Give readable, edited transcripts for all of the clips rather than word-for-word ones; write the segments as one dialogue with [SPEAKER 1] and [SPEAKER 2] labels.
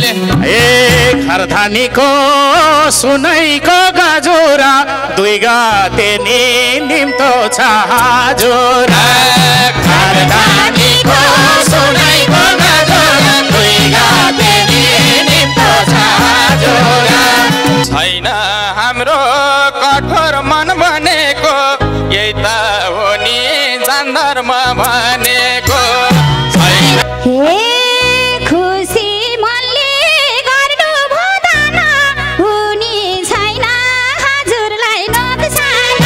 [SPEAKER 1] ए खरधानीको सुनैको गजोरा 2 गते नि निम्तो छ हजुरा खरधानीको सुनैको गजोरा 2 गते नि निम्तो छ हजुरा
[SPEAKER 2] छैन हाम्रो कठोर मन भनेको यही त हो नि जान्दर्म भनेको
[SPEAKER 3] हे खुसी मनले गर्नु भुदान हुने छैन हजुरलाई नोक्सान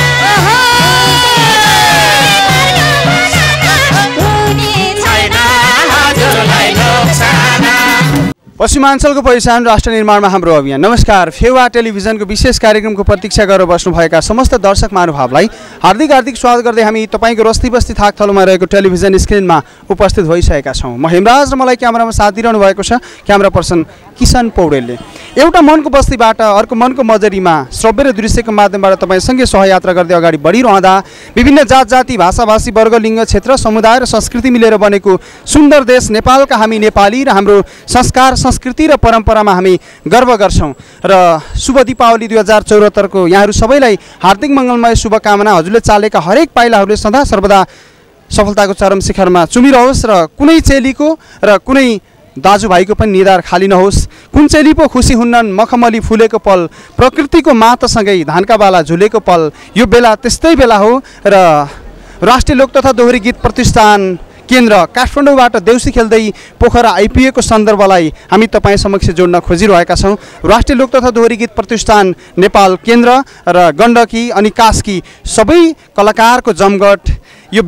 [SPEAKER 3] हुने छैन
[SPEAKER 1] हजुरलाई नोक्सान
[SPEAKER 4] पश्चिमाञ्चलको पहिचान राष्ट्र निर्माणमा हाम्रो अभियान। नमस्कार, फेवा टेलिभिजनको विशेष कार्यक्रमको प्रतीक्षा गरेर बस्नुभएका समस्त दर्शक महानुभावलाई हार्दिक स्वागत गर्दै हामी तपाईँको रस्ती बस्ती थाकथलोमा रहेको टेलिभिजन स्क्रिनमा उपस्थित भइसकेका छौँ। म हेमराज र मलाई क्यामेरामा साथ दिइरहनु भएको छ क्यामेरा पर्सन किसन पौडेलले। एउटा मनको बस्तीबाट अर्को मनको मजरीमा श्रव्य र दृश्यको माध्यमबाट तपाईँसँगै सहयात्रा गर्दै अगाडि बढिरहँदा विभिन्न जात जाति भाषाभाषी वर्ग लिङ्ग क्षेत्र समुदाय र संस्कृति मिलेर बनेको सुन्दर देश नेपालका हामी नेपाली र हाम्रो संस्कार संस्कृति र परम्परामा हामी गर्व गर्छौँ र शुभ दीपावली 2074 को यहाँहरू सबैलाई हार्दिक मङ्गलमय शुभकामना। हजुरले चालेका हरेक पाइलाहरूले सदा सर्वदा सफलताको चरम शिखरमा चुमिरहोस् र कुनै चेलीको र कुनै दाजुभाइको पनि निधार खाली नहोस्। कुन चेली पो खुसी हुन्नन् मखमली फुलेको पल प्रकृतिको मातासँगै धानका बाला झुलेको पल यो बेला त्यस्तै बेला हो र राष्ट्रिय लोक तथा दोहोरी गीत प्रतिष्ठान केन्द्र काठमाडौँबाट देउसी खेल्दै पोखरा आइपुगेको सन्दर्भलाई हामी तपाईँ समक्ष जोड्न खोजिरहेका छौँ। राष्ट्रिय लोक तथा दोहोरी गीत प्रतिष्ठान नेपाल केन्द्र र गण्डकी अनि कास्की सबै कलाकारको जमघट यो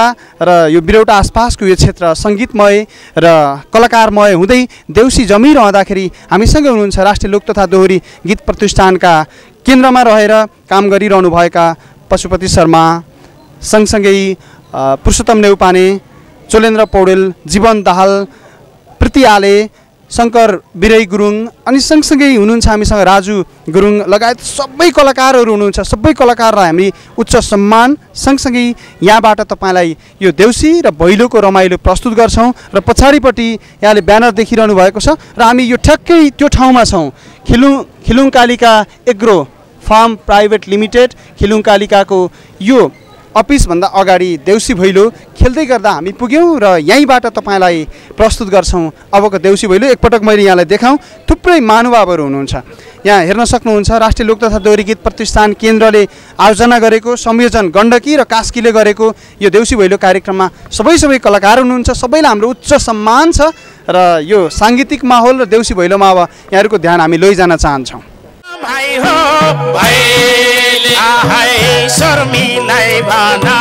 [SPEAKER 4] बिरौटा आसपासको यो क्षेत्र सङ्गीतमय र कलाकारमय हुँदै देउसी जमिरहँदाखेरि हामीसँगै हुनुहुन्छ राष्ट्रिय लोक तथा दोहोरी गीत प्रतिष्ठानका केन्द्रमा रहेर काम गरिरहनुभएका पशुपति शर्मा, सँगसँगै पुरुषोत्तम नेउपाने, चोलेन्द्र पौडेल, जीवन दाहाल, प्रीति आले, शङ्कर बिरै गुरुङ अनि सँगसँगै हुनुहुन्छ हामीसँग राजु गुरुङ लगायत सबै कलाकारहरू हुनुहुन्छ। सबै कलाकारलाई हामी उच्च सम्मान सँगसँगै यहाँबाट तपाईँलाई यो देउसी र भैलोको रमाइलो प्रस्तुत गर्छौँ र पछाडिपट्टि यहाँले ब्यानर देखिरहनु भएको छ र हामी यो ठ्याक्कै त्यो ठाउँमा छौँ। Khilung Kalika agro farm private limited Khilung कालिकाको यो अफिसभन्दा अगाडि देउसी भैलो खेल्दै गर्दा हामी पुग्यौँ र यहीँबाट तपाईँलाई प्रस्तुत गर्छौँ अबको देउसी भैलो। एकपटक मैले यहाँलाई देखाउँ, थुप्रै महानुभावहरू हुनुहुन्छ यहाँ हेर्न सक्नुहुन्छ। राष्ट्रिय लोक तथा दोहोरी गीत प्रतिष्ठान केन्द्रले आयोजना गरेको संयोजन गण्डकी र कास्कीले गरेको यो देउसी भैलो कार्यक्रममा सबै कलाकार हुनुहुन्छ। सबैलाई हाम्रो उच्च सम्मान छ र यो साङ्गीतिक माहौल र देउसी भैलोमा अब यहाँहरूको ध्यान हामी लैजान चाहन्छौँ।
[SPEAKER 1] भाइ हो भाइले आहाई शर्मिलाई भना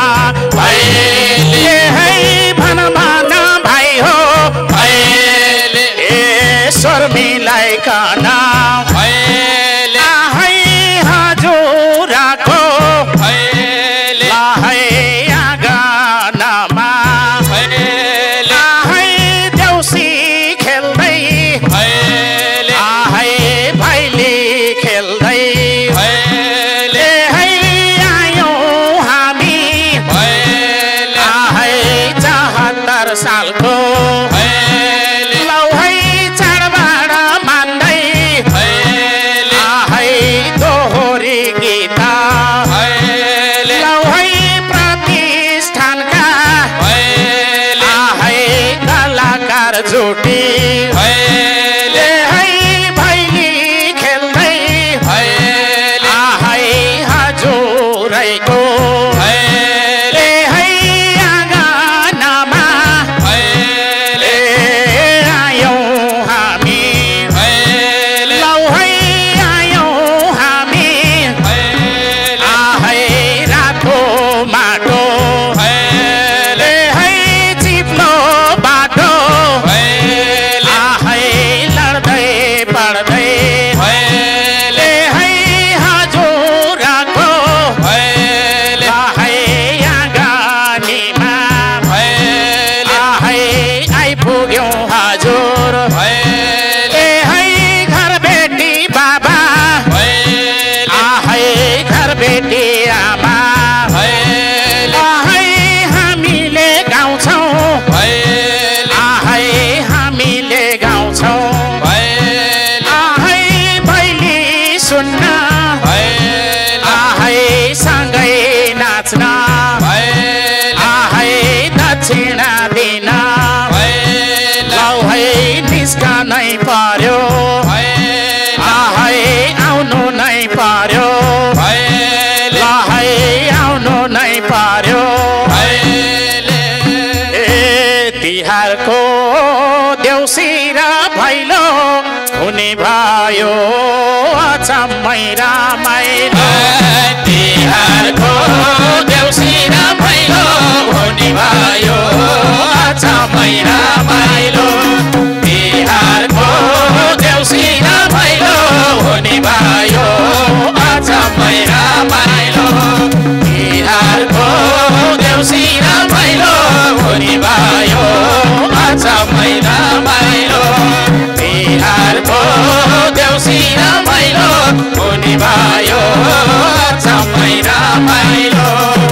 [SPEAKER 1] भाइले है भना भाइ हो भाइले ए शर्मिलाई काना भाइले आहाई हजुरको भाइले आहाई आँगनमा भाइले आहाई देउसी खेल्दै भाइले आहाई भाइले खेल्दै भैले है आयौँ हामी भैले आहै 74 सालको भैले लौ है चाडबाड मान्दै भैले आहै दोहोरी गीत भैले लौ है प्रतिष्ठानका भैले आहै कलाकार जुटी भैले है भैली खेल्दै भैले आहै हजुरैको भैले है आँगनमा भैले आयौँ हामी भैले लौ है आयौँ हामी भैले आहै रातो माटो भैले है चिप्लो बाटो भैले आहै लड्दै पढ्दै भैले है हजुरको भैले आहै आँगनीमा भैले आहै आइपुग्यौँ हजुर भैले है घर बेटी बाबा भैले आहै घर बेटी आमा भैले आहै हामीले गाउँछौँ भैले आहै हामीले गाउँछौँ भैले हुने भयो अचम्मै रमाइलो
[SPEAKER 2] तिहारको देउसी र भैलो हुने भयो अचम्मै रमाइलो तिहारको देउसी र भैलो हुने भयो अचम्मै रमाइलो तिहारको देउसी र भैलो हुने भयो अचम्मै रमाइलो तिहारको देउसी र भैलो हुने भयो अचम्मै रमाइलो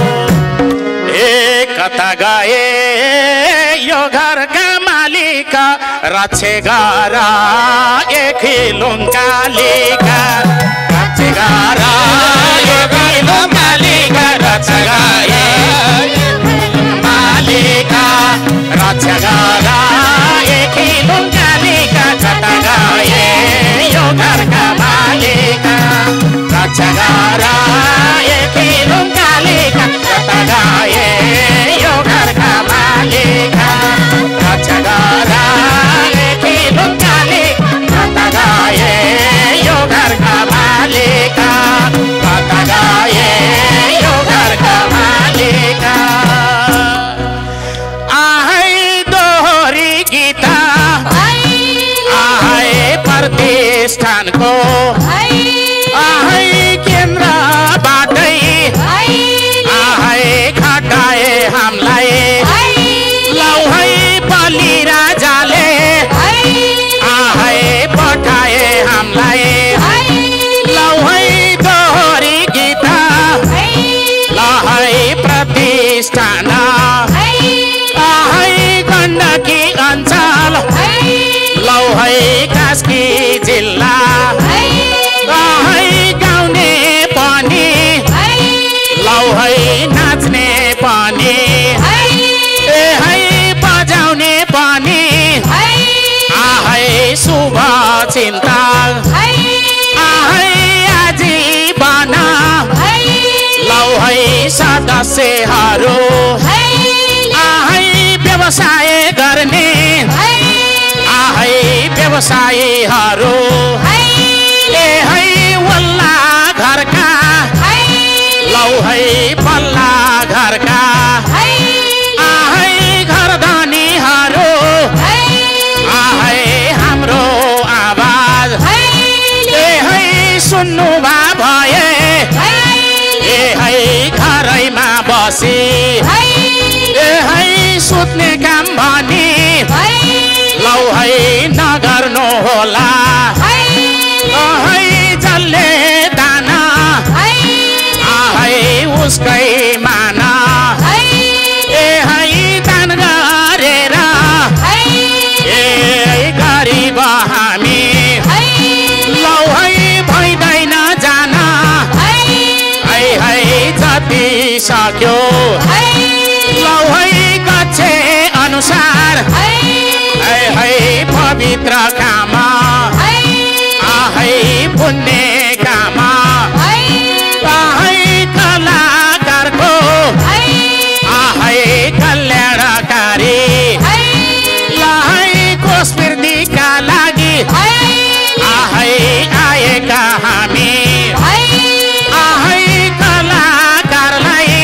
[SPEAKER 1] कता गए यो घरका मालिक रक्षे गर एखिलुङ्गालिका रक्षे गर एखिलुङ्गालिका रक्षे गए मालिका रक्षे गर एखिलुङ्गालिका कता गए यो घरका मालिका रक्षे गर एखिलुङ्गालिका कता गए यो घरका मालिका रक्षा गर एखिलुङ्गालिका कता गए यो घरका मालिका कता गए यो घरका मालिका आहै दोहोरी गीता आहै प्रतिष्ठानको आहै केन्द्रबाटै आहै खटाए हामीलाई लौ है बलि राजाले आहै पठाए हामीलाई लौ है दोहोरी गीता ल है प्रतिष्ठान आहै गण्डकी अञ्चल लौ है कास्की जिल्ला आहै गाउने पनि लौ है नाच्ने पनि ए है बजाउने पनि आहै शुभ चिन्ता आहै आजीवन लौ है सदस्यहरू आहै व्यवसाय गर्ने आहै व्यवसायीहरू ए है वल्ला घरका लौ है पल्ला घरका आहै घरधनीहरू आहै हाम्रो आवाज ए है सुन्नु भए ए है घरैमा बसी ए है सुत्ने काम भनी लौ है नगर्नु होला है जसले दाना आहै उसकै माना ए है दान गरेर ए गरिब हामी लौ है भइँदैन जाना है जति सक्यो लौ है गच्छे अनुसार है पवित्र काम आहै पुण्य काम आहै कलाकारको आहै कल्याणकारी लहै कोस्मृतिका लागि आहै आएका हामी आहै कलाकारलाई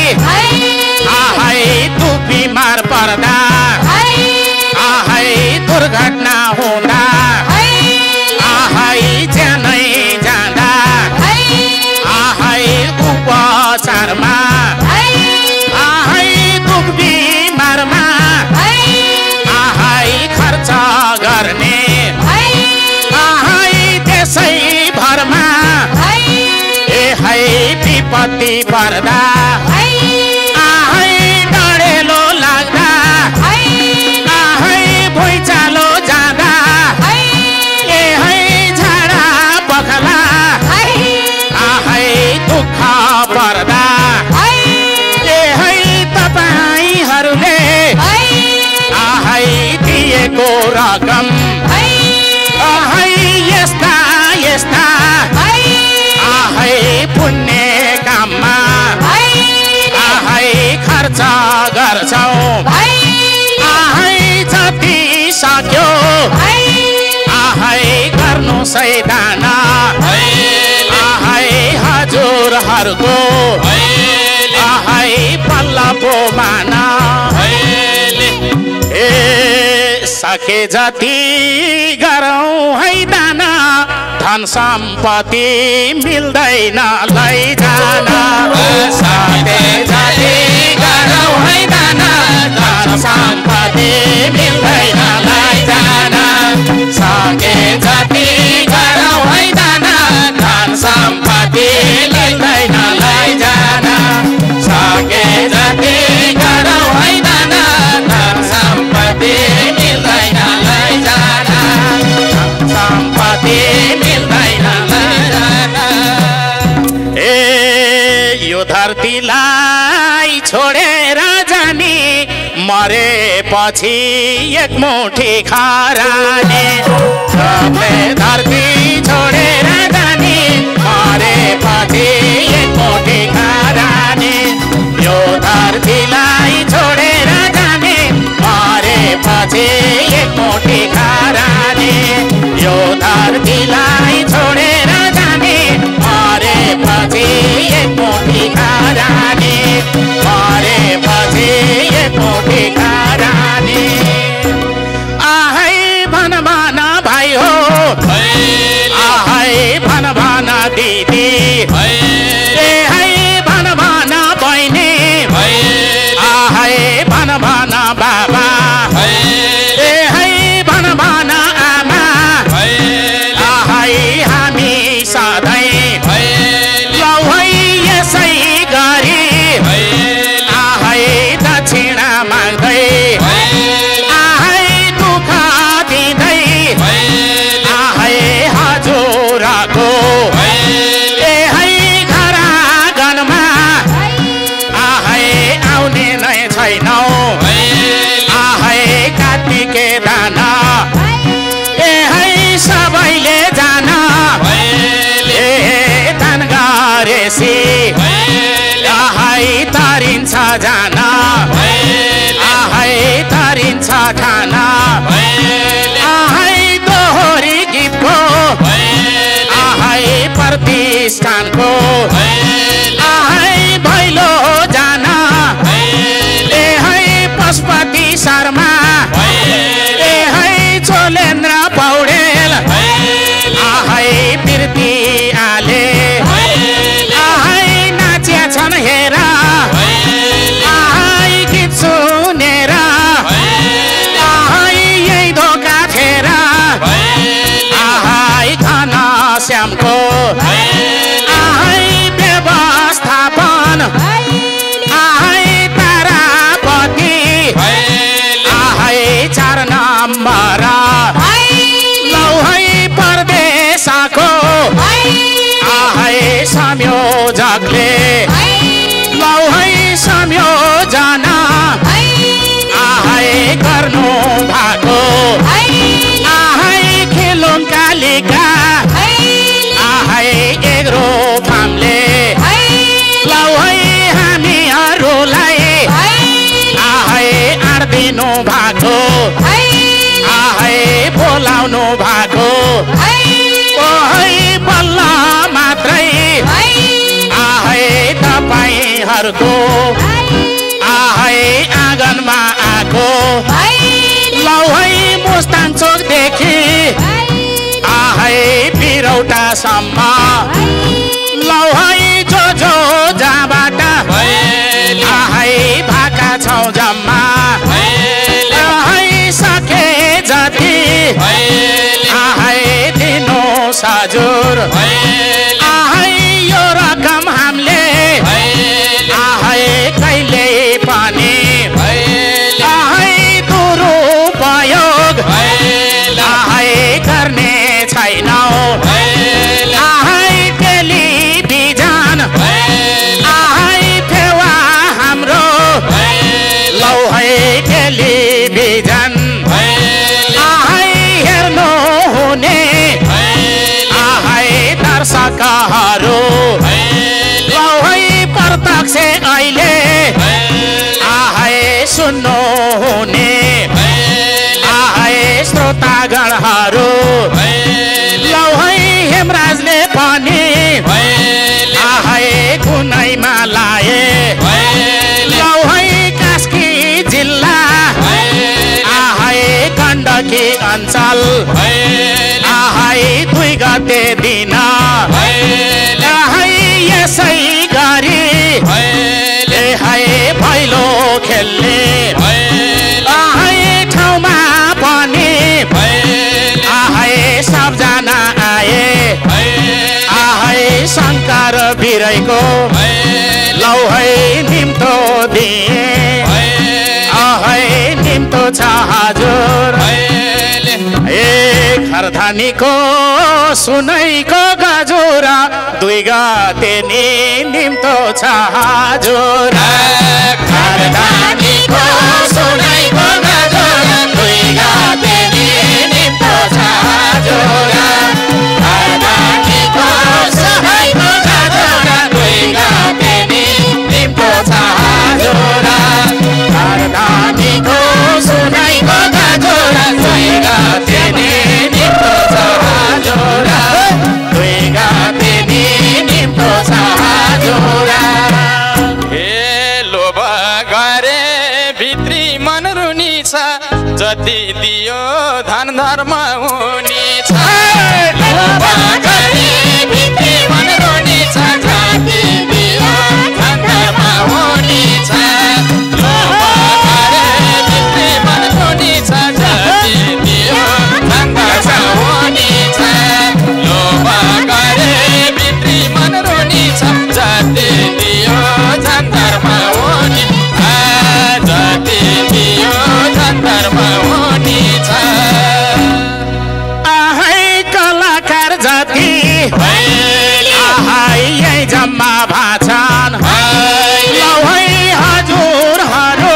[SPEAKER 1] आहै तु बिमार पर्दा आहै दुर्घटना हुँदा आहै ज्यानै जाँदा आहै उपचारमा आहै दुख बिमारमा आहै खर्च गर्ने आहै त्यसै भरमा ए है विपत्ति पर्दा आहै डढेलो लाग्दा आहै भुइँचालो जाँदा ए है झाडा पखला आहै दुःख पर्दा ए है तपाईहरूले आहै दिएको रकम आहै यस्ता यस्ता आहै पुण्य काममा दसैँ दाना आहै हजुरहरूको आहै पल्ला बोमाना ए सके जति गरौँ है दाना धन सम्पत्ति मिल्दैन लैजान सके जति गरौँ है दाना धन सम्पत्ति मिल्दैन लैजान सके जति गरौँ है दाना धन सम्पत्ति मिल्दैन लैजान सके जति गरौँ है दाना धन सम्पत्ति मिल्दैन लैजान सम्पत्ति मिल्दैन लैजान ए यो धरतीलाई छोडेर जाने मरेपछि एक मुठी खरानी धरती छोडेर जाने मरेपछि एक मुठी खरानी यो धरतीलाई छोडेर जाने मरेपछि एक मुठी खरानी यो धरतीलाई छोडेर जाने मरेपछि एक मुठी खरानी मरेपछि एक मुठी खरानी आहै भन भन भाइ हो आहै भन भन दिदी ए है भन भन बहिनी आहै भन भन बाबा ए है भन भन आमा आहै हामी सधैँ लौ है यसै गरी आहै दक्षिणा माग्दै आहै दुःख दिँदै आहै हजुरको ए है घर आँगनमा आहै आउने नै छैनौ आहै कात्तिके दाना ए है सबैले जान ए दान गरेसी आहै तारिन्छ जान आहै तारिन्छ खाना आहै दोहोरी गीतको आहै प्रतिष्ठानको आहै भैलो जान ए है पशुपति शर्मा ए है चोलेन्द्र पौडेल आहै बिर्ती आले आहै नाचिया छन् हेर आहै गीत सुनेर आहै यही धोका खेर आहै घना श्यामको आहै व्यवस्थापन आहै तारापति आहै 4 नम्बर लौ है परदेशको आहै संयोजकले लौ है संयोजन आहै गर्नु भएको आहै खेलौँ कालिका आहै एग्रो फामले लौ है हामीहरूलाई आहै आड्दिनु भएको आहै बोलाउनु भएको ओहै बल्ल मात्रै आहै तपाईँहरूको आहै आँगनमा आएको लौ है मुस्ताङ चोकदेखि आहै बिरौटासम्म लौ है जो जहाँबाट आहै भाका छौ जम्मा आहै सके जति आहै दिनु हजुर आहै यो रकम हामीले आहै कहिले पनि आहै दुरुपयोग आहै गर्ने छैनौ आहै टेलिभिजन आहै फेवा हाम्रो लौ है टेलिभिजन आहै हेर्नु हुने आहै दर्शकहरू लौ है प्रत्यक्ष अहिले आहै सुन्नु हुने आहै श्रोतागणहरू लौ है गते दिन यसै गरी हाय भैलो खेल्ने ठाउँमा पनि सबजना आए शङ्कर बिरैको लौ है निम्तो दिए निम्तो छ हजुर खरधानीको सुनैको गजुरा 2 गते नि निम्तो छ हजुर खरधानीको सुनैको गजुरा 2 गते नि निम्तो छ हजुर खरधानीको सुनैको गजुरा 2 गते नि निम्तो छ हजुर खरधानीको सुनैको गजुरा 2 गते नि निम्तो छ हजुर 2 गते नि निम्तो छ हजुर
[SPEAKER 2] लोभ गरे भित्री मन रुनी छ जति दियो धन धर्म हुने छ लोभ गरे भित्री मन रुनी छ जति दियो धन धर्म हुने छ लोभ गरे भित्री मन रुनी छ जति दियो धन धर्म हुने छ लोभ गरे भित्री मन रुनी छ जति दियो धन धर्म हुने जति दियो धन धर्म हुने छ
[SPEAKER 1] कलाकार जति यही जम्मा भाछन् लौ है हजुरहरू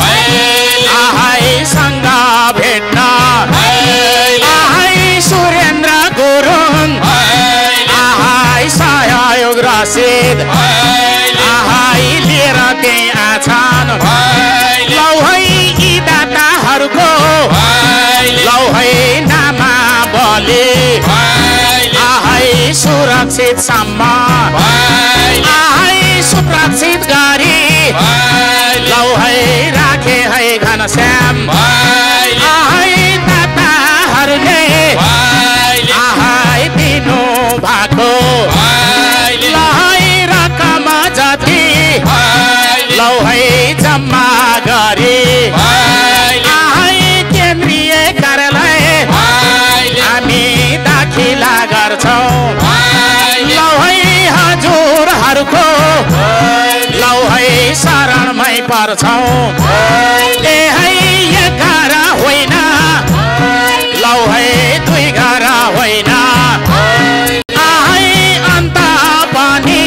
[SPEAKER 1] सँग भेट्न सुरेन्द्र गुरुङ सहयोग रसिद लिएर त्यही आछन् लौ है यी दाताहरूको लौ है नामा बलि सुरक्षित सम्म सुरक्षित गरी लौ है राखे है घनश्याम दाताहरूले दिनु भएको रकम जति लौ है जम्मा गरी केन्द्रीय कार्यालय हामी दाखिला गर्छौँ लौ है हजुरहरूको लौ है शरणमै पर्छौँ है 1 घर होइन लौ है 2 घर होइन अन्त पनि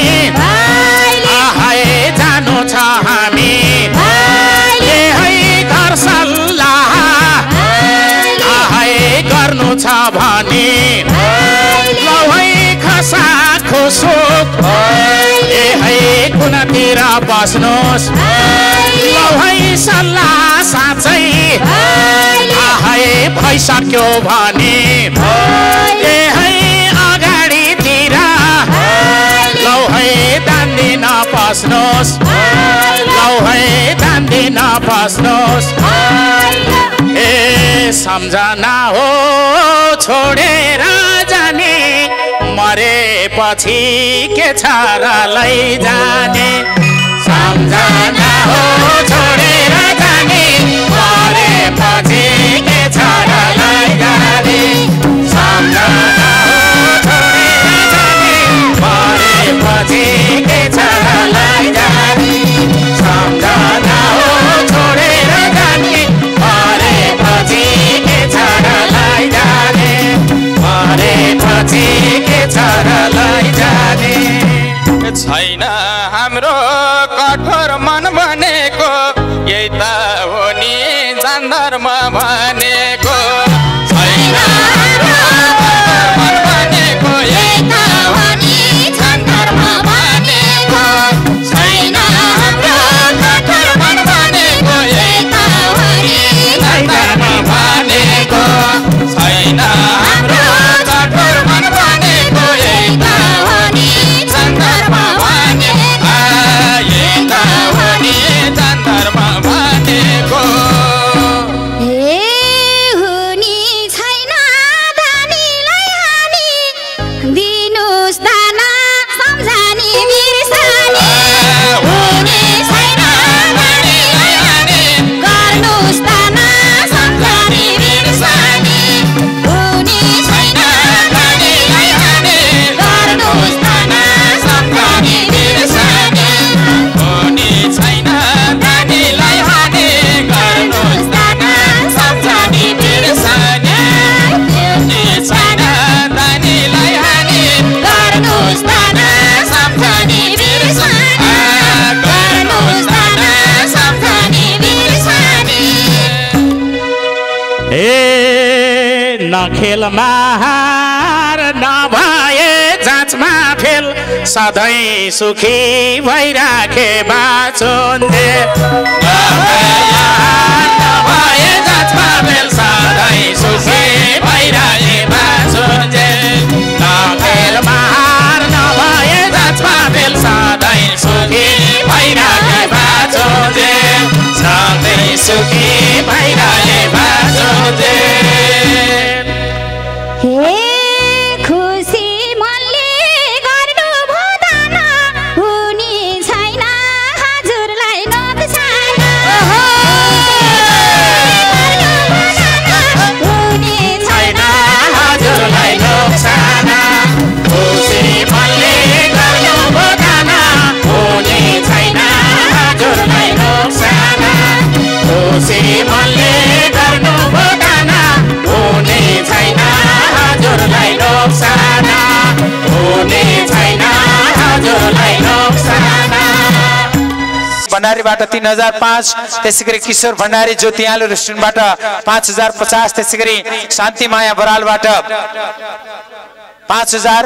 [SPEAKER 1] जानु छ हामी घर सल्लाह गर्नु छ भने लौ है खसा खुसुक कुनातिर बस्नुहोस् लौ है सल्लाह साँच्चै भइसक्यो भने अगाडितिर लौ है दान दिन पस्नुहोस् लौ है दान दिन पस्नुहोस् सम्झना हो छोडेर जाने मरेपछि के छ र लैजाने सम्झना हो छोडेर जाने मरेपछि के छ र लैजाने सम्झना हो छोडेर जाने मरेपछि के छ र लैजाने सम्झना हो छोडेर जाने मरेपछि के छ र लैजाने मरेपछि के छ र लैजाने
[SPEAKER 2] छैन हाम्रो कठोर मन भनेको यही त हो नि जान्धर्म भनेको छैन हाम्रो कठोर मन भनेको यही त हो नि जान्धर्म भनेको छैन हाम्रो कठोर मन भनेको यही त हो नि जान्धर्म भनेको छैन हाम्रो कठोर मन भनेको
[SPEAKER 1] खेलमा हार नभए जाँचमा फेल सधैँ सुखी भइराखे बाँचुन्जे नभए जाँचमा फेल सधैँ सुखी भइराखे बाँचुन्जे खेलमा हार नभए जाँचमा फेल सधैँ सुखी भइराखे बाँचुन्जे सधैँ सुखी भइराखे बाँचुन्जे
[SPEAKER 3] हे खुसी मनले गर्नु भुदान हुने छैन हजुरलाई नोक्सान हुने छैन
[SPEAKER 1] हजुरलाई नोक्सान खुसी मनले गर्नु भुदान हुने छैन हजुरलाई नोक्सान खुसी मनले गर्नु भुदान हुने छैन हजुरलाई नोक्सान हुने छैन हजुरलाई नोक्सान भण्डारीबाट 3005 त्यसैगरी किशोर भण्डारी ज्योतियालु रेस्टुरेन्टबाट 5050 त्यसैगरी शान्तिमाया बरालबाट 5000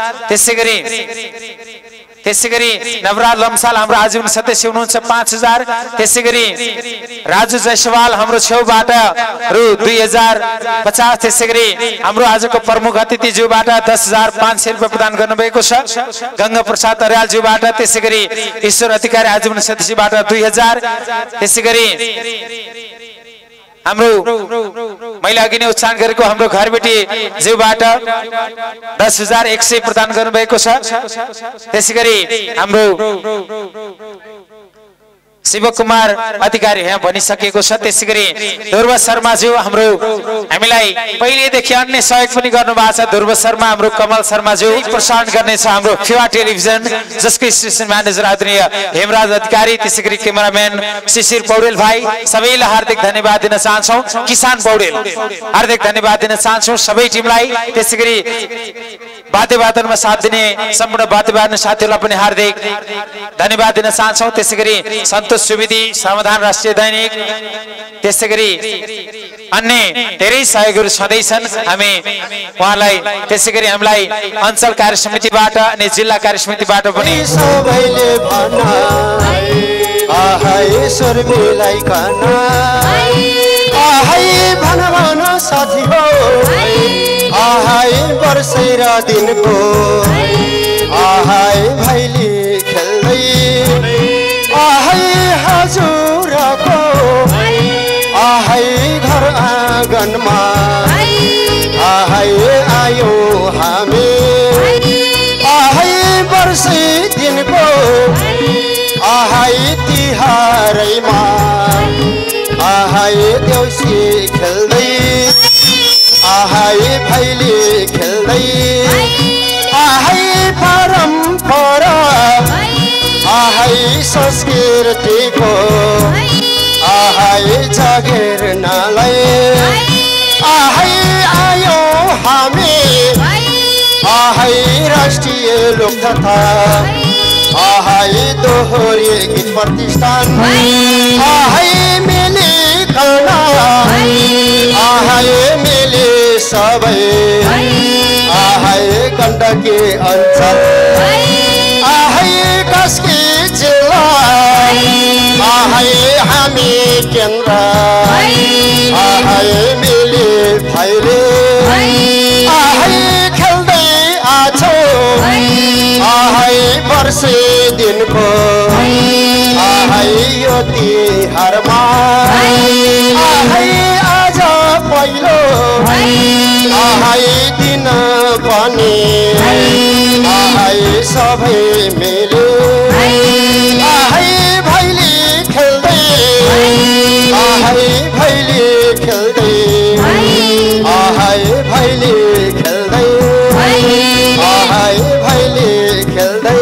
[SPEAKER 1] त्यसैगरी नवराज लम्साल हाम्रो आजीवन सदस्य हुनुहुन्छ 5000 त्यसैगरी राजु जयसवाल हाम्रो छेउबाट रु 2050 त्यसैगरी हाम्रो आजको प्रमुख अतिथिज्यूबाट 10,500 रुपैयाँ प्रदान गर्नुभएको छ गंगा प्रसाद अर्यालज्यूबाट त्यसैगरी ईश्वर अधिकारी आजीवन सदस्यबाट 2000 त्यसैगरी हाम्रो मैले अघि नै उच्चारण गरेको हाम्रो घरबेटी ज्यूबाट 10,100 प्रदान गर्नुभएको छ त्यसैगरी हाम्रो शिवकुमार अधिकारी यहाँ भनिसकेको छ त्यसैगरी ध्रुव शर्माज्यू हाम्रो हामीलाई पहिलेदेखि अन्य सहयोग पनि गर्नुभएको छ ध्रुव शर्मा हाम्रो कमल शर्माज्यू प्रसारण गर्नेछ हाम्रो फेवा टेलिभिजन जसको स्टेसन म्यानेजर आदरणीय हेमराज अधिकारी त्यसैगरी क्यामेराम्यान शिशिर पौडेल भाइ सबैलाई हार्दिक धन्यवाद दिन चाहन्छौँ किसान पौडेल हार्दिक धन्यवाद दिन चाहन्छौँ सबै टिमलाई त्यसैगरी वाद्यवादनमा साथ दिने सम्पूर्ण वाद्यवादन साथीहरूलाई पनि हार्दिक धन्यवाद दिन चाहन्छौँ त्यसैगरी सन्तोष सुवेदी समाधान राष्ट्रिय दैनिक त्यसैगरी अन्य धेरै सहयोगहरू छँदैछन् हामी उहाँलाई त्यसैगरी हामीलाई अञ्चल कार्य समितिबाट अनि जिल्ला कार्य समितिबाट पनि
[SPEAKER 5] सबैले भन साथी हो वर्षै र दिनको भैली खेल्दै हजुरको घर आँगनमा आयो हामी वर्षै दिनको तिहारैमा देउसी खेल्दै भैली खेल्दै परम्परा संस्कृतिको जागेर नालाई आयो हामी राष्ट्रिय लोक तथा दोहोरी गीत प्रतिष्ठान मिली सबै गण्डकी अञ्चल कास्की जिल्ला हामी केन्द्र मिली भैले खेल्दै आछौ वर्षै दिनको यो तिहारमा आज पहिलो दिन पनि सबै मिले भैली खेल्दै भैली खेल्दै भैली खेल्दै भैली खेल्दै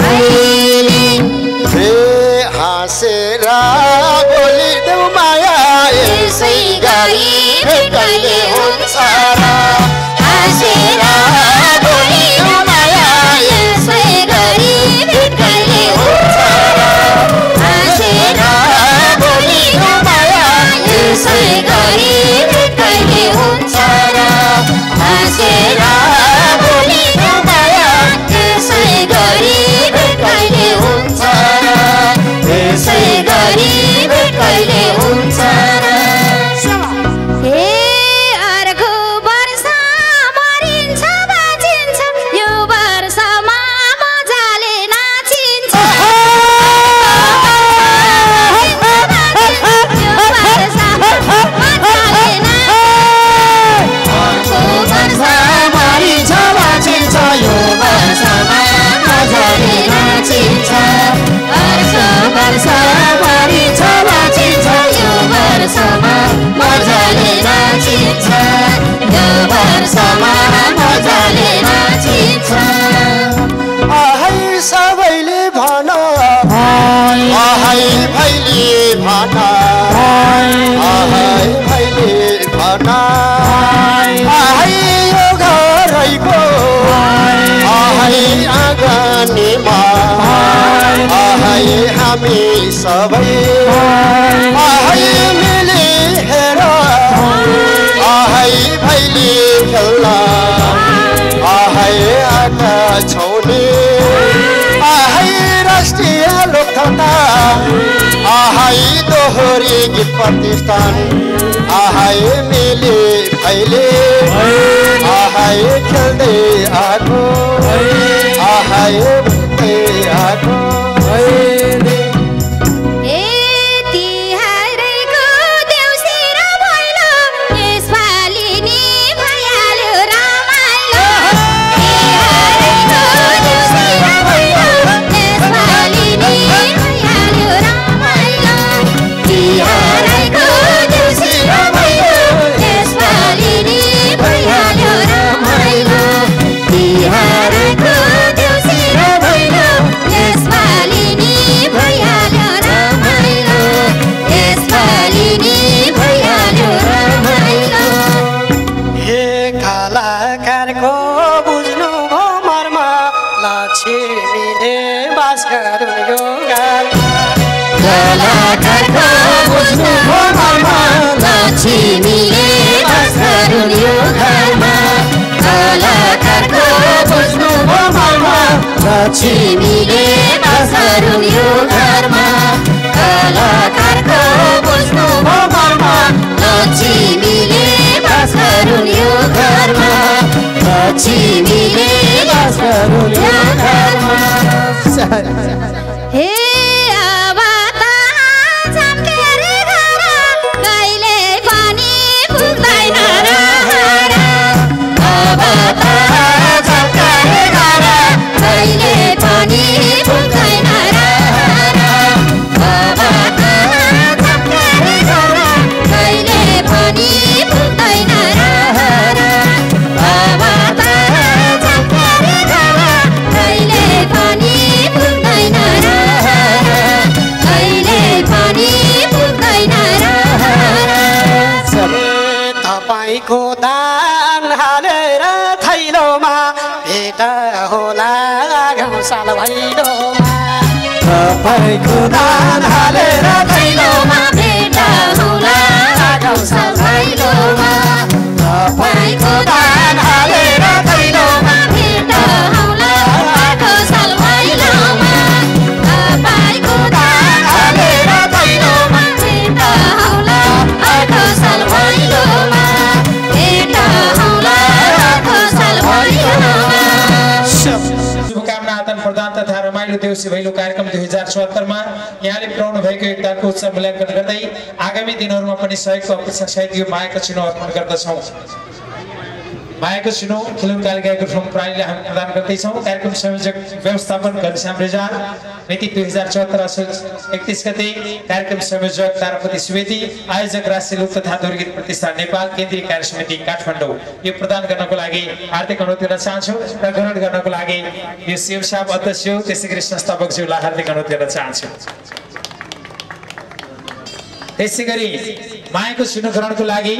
[SPEAKER 5] हाँसेर बोलिदेऊ माया यसै गरी कहिले हुन्छ र हाँसेर बोलिदेऊ माया यसै गरी सबै आहै मिली हेर आहै भैली खेल्ला आहै आका छौनी आहै राष्ट्रिय लोकतन्त्र आहै दोहोरी गीत प्रतिष्ठान आहै मिली भैली आहै खेल्दै आएको आहै भन्दै आएको
[SPEAKER 3] लक्ष्मीले बास गरुन् यो घरमा कलाकारको बुझ्नु भो मर्म लक्ष्मीले बास गरुन् यो घरमा कलाकारको बुझ्नु भो मर्म लक्ष्मीले बास गरुन् यो घरमा लक्ष्मीले बास गरुन् यो घरमा हे
[SPEAKER 6] दान हालेर थैलोमा भेट होला गाउँसाल भैलोमा
[SPEAKER 3] तपाईँको दान हालेर थैलोमा भेट होला गाउँसाल भैलोमा तपाईँको दान हालेर थैलोमा भेट होला गाउँसाल भैलोमा तपाईँको दान हालेर थैलोमा भेट होला गाउँसाल भैलोमा
[SPEAKER 1] शुभकामना आदान प्रदान तथा रमाइलो देउसी भैलो कार्यक्रम 2074 मा यहाँले पुर्याउनु भएको योगदानको उच्च मूल्याङ्कन गर्दै आगामी दिनहरूमा पनि सहयोगको अपेक्षा सहित यो मायाको चिनो अर्पण गर्दछौँ। मायाको चिनो खेलुङ कालिकाको फिल्म प्रालीले हामी प्रदान गर्दैछौँ। कार्यक्रम संयोजक व्यवस्थापन घनश्याम रिजाल, मिति 2074 असोज 31 गते। कार्यक्रम संयोजक तारापति सुवेदी, आयोजक राष्ट्रिय लोक तथा दुर्गीत प्रतिष्ठान नेपाल, केन्द्रीय कार्य समिति काठमाडौँ। यो प्रदान गर्नको लागि हार्दिक अनुरोध गर्न चाहन्छु र ग्रहण गर्नको लागि यो शिव साहब अध्यक्ष त्यसै गरी संस्थापकज्यूलाई हार्दिक अनुरोध गर्न चाहन्छु। त्यसै गरी मायाको चिनो ग्रहणको लागि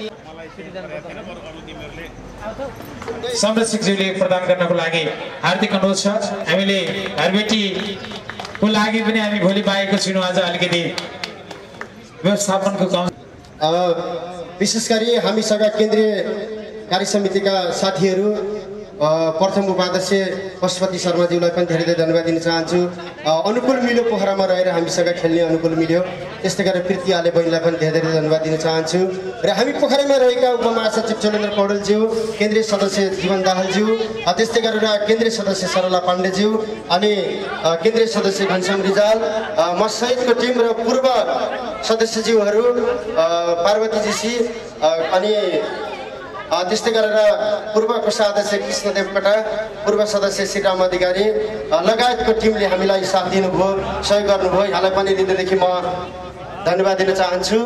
[SPEAKER 1] संरक्षकज्यूले प्रदान गर्नको लागि हार्दिक अनुरोध छ। हामीले घरबेटीको लागि पनि हामी भोलि मायाको चिनो आज अलिकति व्यवस्थापनको काम
[SPEAKER 5] विशेष गरी हामीसँग केन्द्रीय कार्य समितिका साथीहरू प्रथम उपाध्यक्ष पशुपति शर्माज्यूलाई पनि धेरै धेरै धन्यवाद दिन चाहन्छु। अनुकूल मिल्यो पोखरामा रहेर हामीसँग खेल्ने अनुकूल मिल्यो। त्यस्तै गरेर प्रीति आले बहिनीलाई पनि धेरै धेरै धन्यवाद दिन चाहन्छु। र हामी पोखरामा रहेका उपमहासचिव चलेन्द्र पौडेलज्यू, केन्द्रीय सदस्य जीवन दाहालज्यू, त्यस्तै गरेर केन्द्रीय सदस्य सरला पाण्डेज्यू अनि केन्द्रीय सदस्य घनश्याम रिजाल, म सहितको टिम र पूर्व सदस्यज्यूहरू पार्वतीजी अनि त्यस्तै गरेर पूर्व कोषाध्यक्ष कृष्णदेव कटा, पूर्व सदस्य श्रीराम अधिकारी लगायतको टिमले हामीलाई साथ दिनुभयो, सहयोग गर्नुभयो। यहाँलाई पनि हृदयदेखि म धन्यवाद दिन चाहन्छु।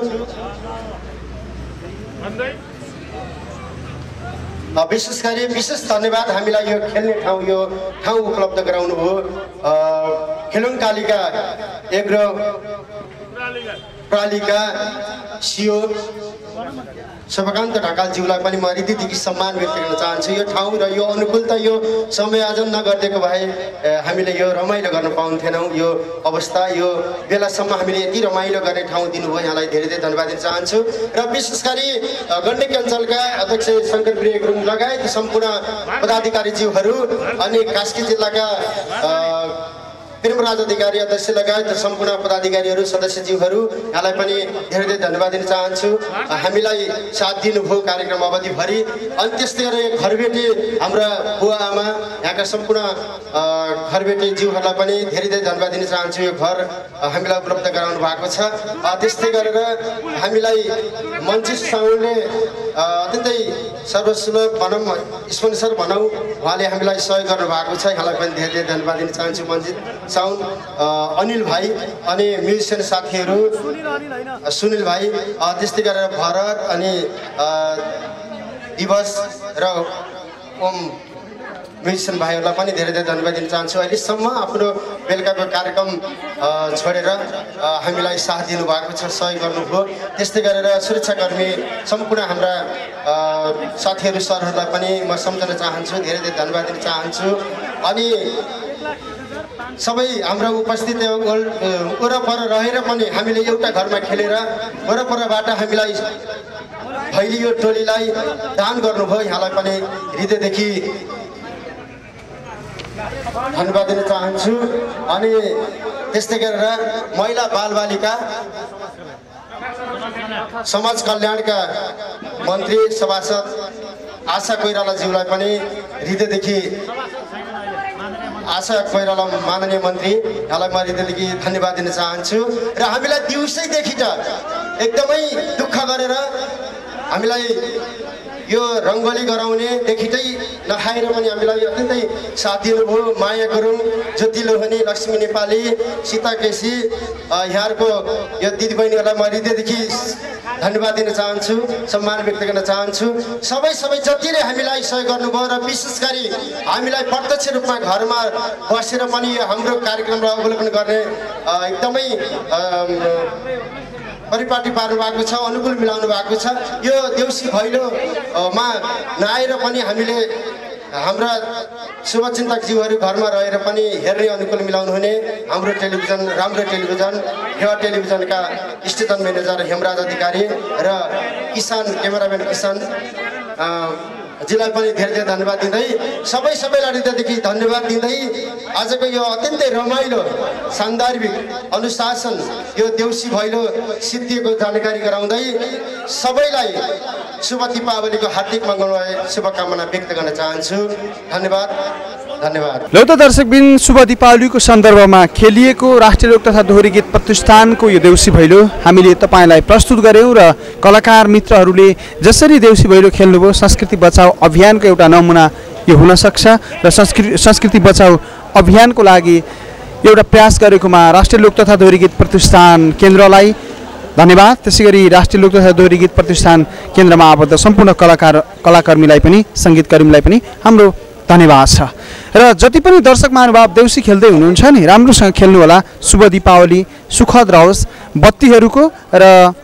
[SPEAKER 5] विशेष धन्यवाद हामीलाई यो खेल्ने ठाउँ उपलब्ध गराउनु भयो खेलुङ कालिका एग्रो प्रालिका सियो शोभाकान्त ढकालज्यूलाई पनि म हृदयदेखि सम्मान व्यक्त गर्न चाहन्छु। यो ठाउँ र यो अनुकूलता यो समायोजन नगरिदिएको भए हामीले यो रमाइलो गर्न पाउँथेनौँ। यो अवस्था यो बेलासम्म हामीले यति रमाइलो गर्ने ठाउँ दिनुभयो, यहाँलाई धेरै धेरै धन्यवाद दिन चाहन्छु। र विशेष गरी गण्डकी अञ्चलका अध्यक्ष शङ्कर प्रिय गुरुङ लगायत सम्पूर्ण पदाधिकारीज्यूहरू अनि कास्की जिल्लाका प्रेमराज अधिकारी अध्यक्ष लगायत सम्पूर्ण पदाधिकारीहरू सदस्यज्यूहरू यहाँलाई पनि धेरै धेरै धन्यवाद दिन चाहन्छु। हामीलाई साथ दिनुभयो कार्यक्रम अवधिभरि। अनि त्यस्तै गरेर घरबेटी हाम्रा बुवा आमा यहाँका सम्पूर्ण घरबेटी ज्यूहरूलाई पनि धेरै धेरै धन्यवाद दिन चाहन्छु। यो घर हामीलाई उपलब्ध गराउनु भएको छ। त्यस्तै गरेर हामीलाई मन्जित साउनले अत्यन्तै सर्वसुलभ भनौँ स्पोन्सर भनौँ उहाँले हामीलाई सहयोग गर्नुभएको छ। यहाँलाई पनि धेरै धेरै धन्यवाद दिन चाहन्छु। मन्जित साउन अनिल भाइ अनि म्युजिसियन साथीहरू सुनिल भाइ त्यस्तै गरेर भरत अनि दिवस र ओम म्युजिसियन भाइहरूलाई पनि धेरै धेरै धन्यवाद दिन चाहन्छु। अहिलेसम्म आफ्नो बेलुकाको कार्यक्रम छोडेर हामीलाई साथ दिनुभएको छ, सहयोग गर्नुभयो। त्यस्तै गरेर सुरक्षाकर्मी सम्पूर्ण हाम्रा साथीहरू सरहरूलाई पनि म सम्झन चाहन्छु, धेरै धेरै धन्यवाद दिन चाहन्छु। अनि सबै हाम्रा उपस्थित वरपर रहेर पनि हामीले एउटा घरमा खेलेर वरपरबाट हामीलाई भैली यो टोलीलाई दान गर्नुभयो, यहाँलाई पनि हृदयदेखि धन्यवाद दिन चाहन्छु। अनि त्यस्तै गरेर महिला बालबालिका समाज कल्याणका मन्त्री सभासद आशा कोइरालाज्यूलाई पनि हृदयदेखि आशा कोइराला माननीय मन्त्री यहाँलाई म हृदयदेखि धन्यवाद दिन चाहन्छु। र हामीलाई दिउँसैदेखि त एकदमै दुःख गरेर हामीलाई यो रङ्गोली गराउनेदेखि चाहिँ नखाएर पनि हामीलाई अत्यन्तै साथ दिनुभयो। माया गुरुङ, ज्योति लोहनी, लक्ष्मी नेपाली, सीता केसी यहाँहरूको यो दिदीबहिनीहरूलाई म हृदयदेखि धन्यवाद दिन चाहन्छु, सम्मान व्यक्त गर्न चाहन्छु। सबै जतिले हामीलाई सहयोग गर्नुभयो र विशेष गरी हामीलाई प्रत्यक्ष रूपमा घरमा बसेर पनि यो हाम्रो कार्यक्रमलाई अवलोकन गर्ने एकदमै परिपाटी पार्नु भएको छ, अनुकूल मिलाउनु भएको छ। यो देउसी भैलोमा नआएर पनि हामीले हाम्रा शुभचिन्तकज्यूहरू घरमा रहेर पनि हेर्ने अनुकूल मिलाउनु हुने हाम्रो टेलिभिजन राम्रो टेलिभिजन हेवा टेलिभिजनका स्टेसन म्यानेजर हेमराज अधिकारी र किसान क्यामेराम्यान किसान जिल्लाई पनि धेरै धेरै धन्यवाद दिँदै सबैलाई हृदयदेखि धन्यवाद दिँदै आजको यो अत्यन्तै रमाइलो सान्दर्भिक अनुशासन यो देउसी भैलो सिद्धिएको जानकारी गराउँदै सबैलाई शुभ दीपावलीको हार्दिक मङ्गलमय शुभकामना व्यक्त गर्न चाहन्छु। धन्यवाद।
[SPEAKER 4] लौ त दर्शकबिन, शुभ दीपावलीको सन्दर्भमा खेलिएको राष्ट्रिय लोक तथा दोहोरी गीत प्रतिष्ठानको यो देउसी भैलो हामीले तपाईँलाई प्रस्तुत गऱ्यौँ र कलाकार मित्रहरूले जसरी देउसी भैलो खेल्नुभयो संस्कृति बचाऊ अभियानको एउटा नमुना यो हुनसक्छ र संस्कृति बचाऊ अभियानको लागि एउटा प्रयास गरेकोमा राष्ट्रिय लोक तथा दोहोरी गीत प्रतिष्ठान केन्द्रलाई धन्यवाद। त्यसै गरी राष्ट्रिय लोक तथा दोहोरी गीत प्रतिष्ठान केन्द्रमा आबद्ध सम्पूर्ण कलाकर्मीलाई पनि सङ्गीतकर्मीलाई पनि हाम्रो धन्यवाद छ। र जति पनि दर्शक महानुभाव देउसी खेल्दै हुनुहुन्छ नि, राम्रोसँग खेल्नु होला। शुभ दीपावली सुखद रहोस्। बत्तीहरूको र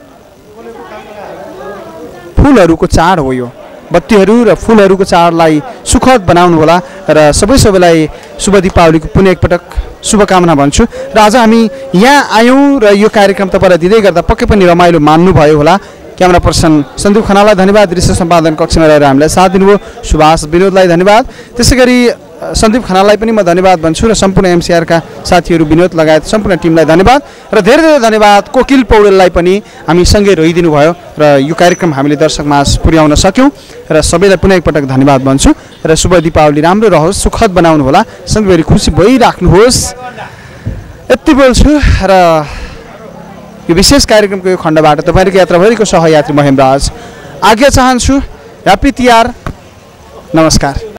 [SPEAKER 4] फुलहरूको चाड हो यो। बत्तीहरू र फुलहरूको चाडलाई सुखद बनाउनु होला र सबैलाई शुभ दीपावलीको पुनः एकपटक शुभकामना भन्छु। र आज हामी यहाँ आयौँ र यो कार्यक्रम तपाईँलाई दिँदै गर्दा पक्कै पनि रमाइलो मान्नुभयो होला। क्यामेरा पर्सन सन्दीप खनाललाई धन्यवाद, दृश्य सम्पादन कक्षमा रहेर हामीलाई साथ दिनुभयो सुभाष विनोदलाई धन्यवाद। त्यसै गरी सन्दीप खनाललाई पनि म धन्यवाद भन्छु र सम्पूर्ण एमसीआरका साथीहरू विनोद लगायत सम्पूर्ण टिमलाई धन्यवाद र धेरै धेरै धन्यवाद कोकिल पौडेललाई पनि हामी सँगै रहिदिनु भयो र यो कार्यक्रम हामीले दर्शकमाझ पुर्याउन सक्यौँ र सबैलाई पुनः एकपटक धन्यवाद भन्छु र शुभ दीपावली राम्रो रहोस्, सुखद बनाउनु होला, सँगै खुसी भइराख्नुहोस् यति बोल्छु र यो विशेष कार्यक्रमको यो खण्डबाट तपाईँहरूको यात्राभरिको सहयात्री म हेमराज आज्ञा चाहन्छु। ह्याप्पी तिहार, नमस्कार।